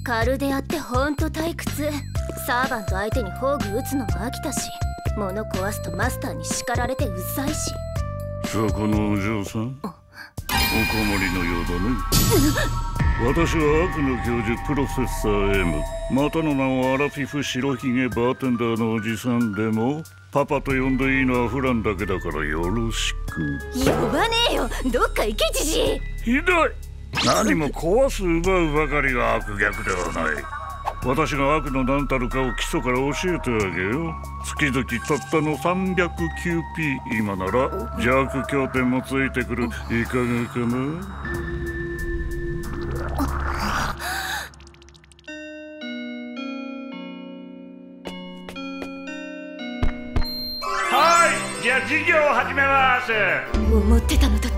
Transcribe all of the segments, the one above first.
軽でやってほんと退屈。サーバント相手に宝具打つのも飽きたし、物壊すとマスターに叱られてうざいし。 そこのお嬢さん、お困りのようだね。私は悪の教授プロフェッサー M、 またの名をアラフィフ白ひげバーテンダーのおじさんでもパパと呼んでいいのはフランだけだからよろしく。 呼ばねえよ、どっか行けじじい。 ひどい。何も壊す奪うばかりが悪逆ではない。私が悪の何たるかを基礎から教えてあげよう。月々たったの 309p。 今なら邪悪経典もついてくる。いかがかな。はい、じゃあ授業を始めます。 思ってたのと違う。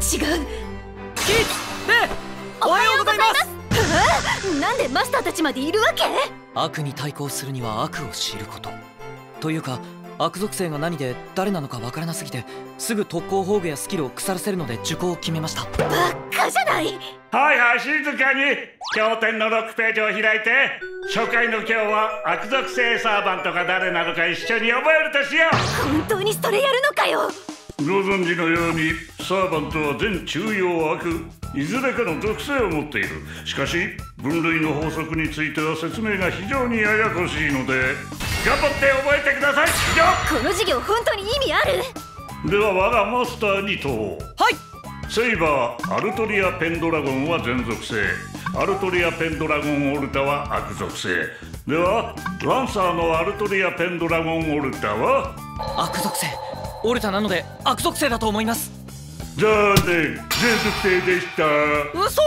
おはようございます。 なんでマスターたちまでいるわけ？ 悪に対抗するには悪を知ること。というか悪属性が何で誰なのかわからなすぎて、すぐ特攻宝具やスキルを腐らせるので受講を決めました。 バッカじゃない。 はいはい、静かに。経典の6ページを開いて。初回の今日は悪属性サーバントが誰なのか一緒に覚えるとしよう。 本当にそれやるのかよ。 ご存知のようにサーバントは全中庸悪、いずれかの属性を持っている。しかし分類の法則については説明が非常にややこしいので頑張って覚えてください。 この授業本当に意味ある？ では我がマスターに問おう。 はい。 セイバーアルトリアペンドラゴンは全属性、アルトリアペンドラゴンオルタは悪属性。ではランサーのアルトリアペンドラゴンオルタは悪属性。オルタなので悪属性だと思います。 残念、全属性でした。 嘘。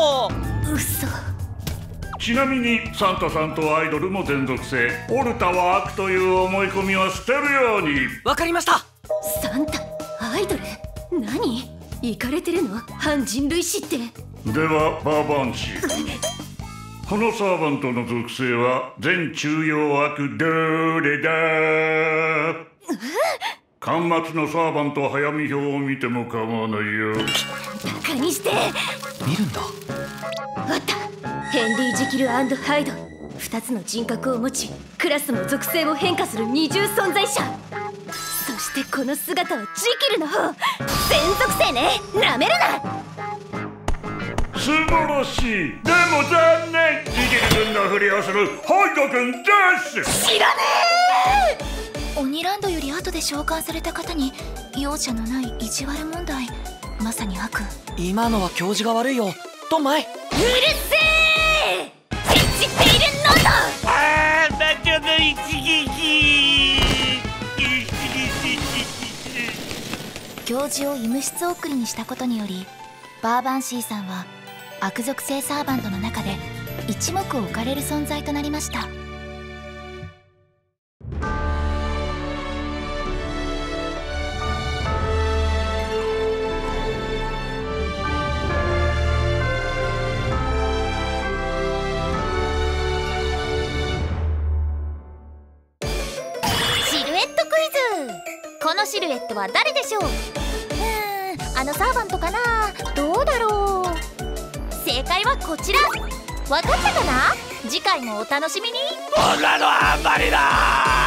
ちなみにサンタさんとアイドルも全属性、オルタは悪という思い込みは捨てるように。 わかりました。 サンタ、アイドル？何？イカれてるの？反人類史って。 ではバーバンシこのサーバントの属性は全中庸悪どれだ？端末のサーバント早見表を見ても構わないよ。 バカにして見るんだ。 あった。ヘンリー・ジキル&ハイド、2つの人格を持ちクラスも属性も変化する二重存在者。そしてこの姿はジキルの方、全属性ね。なめるな。 素晴らしい。でも残念、ジキル君のふりをするハイド君です。 知らねえ。 鬼ランドより後で召喚された方に容赦のない意地悪問題、まさに悪。 今のは教授が悪いよ。ドンマイ。 うるせえ。知っているのだ。 ああ、魔女の一撃。 教授を医務室送りにしたことにより、バーバンシーさんは悪属性サーバントの中で一目置かれる存在となりました。 このシルエットは誰でしょう？あのサーバントかな？どうだろう？正解はこちら。わかったかな？次回もお楽しみに。 こんなのあんまりだ。